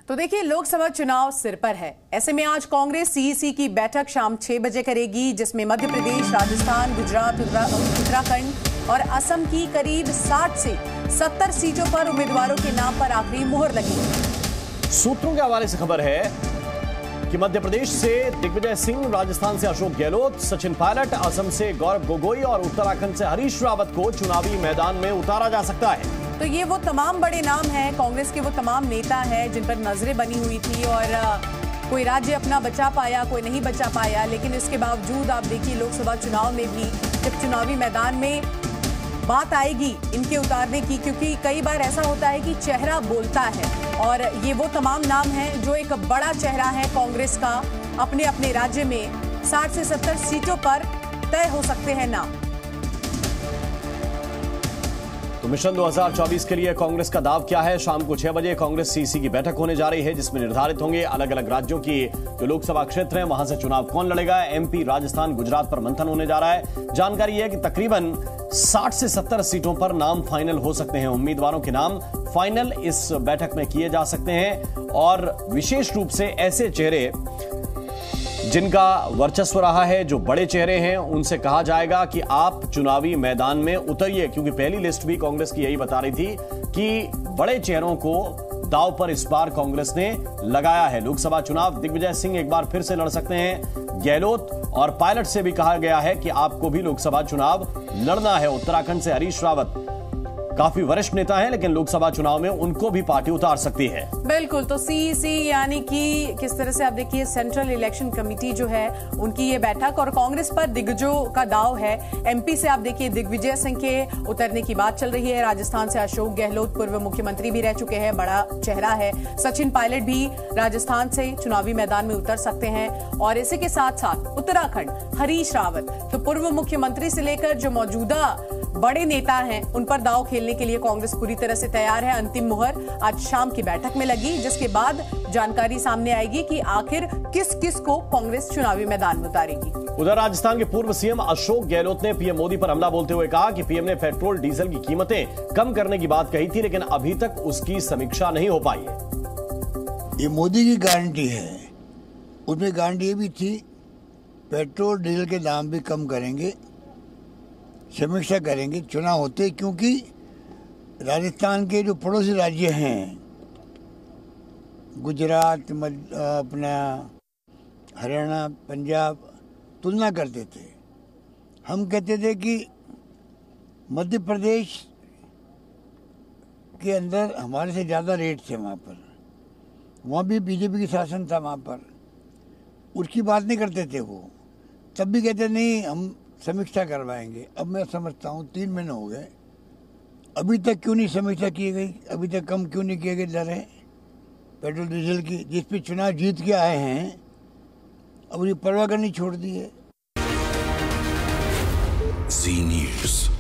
तो देखिए, लोकसभा चुनाव सिर पर है। ऐसे में आज कांग्रेस सीईसी की बैठक शाम 6 बजे करेगी, जिसमें मध्य प्रदेश, राजस्थान, गुजरात, उत्तराखंड और असम की करीब 60 से 70 सीटों पर उम्मीदवारों के नाम पर आखिरी मुहर लगेगी। सूत्रों के हवाले से खबर है कि मध्य प्रदेश से दिग्विजय सिंह, राजस्थान से अशोक गहलोत, सचिन पायलट, असम से गौरव गोगोई और उत्तराखंड से हरीश रावत को चुनावी मैदान में उतारा जा सकता है। तो ये वो तमाम बड़े नाम हैं, कांग्रेस के वो तमाम नेता हैं जिन पर नजरें बनी हुई थी और कोई राज्य अपना बचा पाया, कोई नहीं बचा पाया। लेकिन इसके बावजूद आप देखिए, लोकसभा चुनाव में भी जब चुनावी मैदान में बात आएगी इनके उतारने की, क्योंकि कई बार ऐसा होता है कि चेहरा बोलता है और ये वो तमाम नाम हैं जो एक बड़ा चेहरा है कांग्रेस का। अपने अपने राज्य में 60 से 70 सीटों पर तय हो सकते हैं नाम। तो मिशन 2024 के लिए कांग्रेस का दाव क्या है? शाम को 6 बजे कांग्रेस सीईसी की बैठक होने जा रही है, जिसमें निर्धारित होंगे अलग अलग राज्यों की जो लोकसभा क्षेत्र हैं, वहां से चुनाव कौन लड़ेगा। एमपी, राजस्थान, गुजरात पर मंथन होने जा रहा है। जानकारी है कि तकरीबन 60 से 70 सीटों पर नाम फाइनल हो सकते हैं। उम्मीदवारों के नाम फाइनल इस बैठक में किए जा सकते हैं और विशेष रूप से ऐसे चेहरे जिनका वर्चस्व रहा है, जो बड़े चेहरे हैं, उनसे कहा जाएगा कि आप चुनावी मैदान में उतरिए, क्योंकि पहली लिस्ट भी कांग्रेस की यही बता रही थी कि बड़े चेहरों को दांव पर इस बार कांग्रेस ने लगाया है। लोकसभा चुनाव दिग्विजय सिंह एक बार फिर से लड़ सकते हैं। गहलोत और पायलट से भी कहा गया है कि आपको भी लोकसभा चुनाव लड़ना है। उत्तराखंड से हरीश रावत काफी वरिष्ठ नेता हैं, लेकिन लोकसभा चुनाव में उनको भी पार्टी उतार सकती है। बिल्कुल। तो सीईसी यानी कि किस तरह से आप देखिए, सेंट्रल इलेक्शन कमेटी जो है उनकी ये बैठक, और कांग्रेस पर दिग्गजों का दाव है। एमपी से आप देखिए दिग्विजय सिंह के उतरने की बात चल रही है। राजस्थान से अशोक गहलोत पूर्व मुख्यमंत्री भी रह चुके हैं, बड़ा चेहरा है। सचिन पायलट भी राजस्थान से चुनावी मैदान में उतर सकते हैं। और इसी के साथ साथ उत्तराखंड हरीश रावत, तो पूर्व मुख्यमंत्री से लेकर जो मौजूदा बड़े नेता हैं, उन पर दाव खेलने के लिए कांग्रेस पूरी तरह से तैयार है। अंतिम मुहर आज शाम की बैठक में लगी, जिसके बाद जानकारी सामने आएगी कि आखिर किस किस को कांग्रेस चुनावी मैदान में उतारेगी। उधर राजस्थान के पूर्व सीएम अशोक गहलोत ने पीएम मोदी पर हमला बोलते हुए कहा कि पीएम ने पेट्रोल डीजल की कीमतें कम करने की बात कही थी, लेकिन अभी तक उसकी समीक्षा नहीं हो पाई है। ये मोदी की गारंटी है। उसमें गारंटी ये भी थी पेट्रोल डीजल के दाम भी कम करेंगे, समीक्षा करेंगे चुनाव होते, क्योंकि राजस्थान के जो पड़ोसी राज्य हैं, गुजरात, अपना हरियाणा, पंजाब, तुलना करते थे। हम कहते थे कि मध्य प्रदेश के अंदर हमारे से ज़्यादा रेट थे वहाँ भी बीजेपी की शासन था वहाँ पर, उसकी बात नहीं करते थे वो। तब भी कहते नहीं हम समीक्षा करवाएंगे। अब मैं समझता हूँ 3 महीने हो गए, अभी तक क्यों नहीं समीक्षा की गई, अभी तक कम क्यों नहीं किए गए दरें पेट्रोल डीजल की, जिस पे चुनाव जीत के आए हैं, अब ये परवाह करनी छोड़ दी है। जी न्यूज़।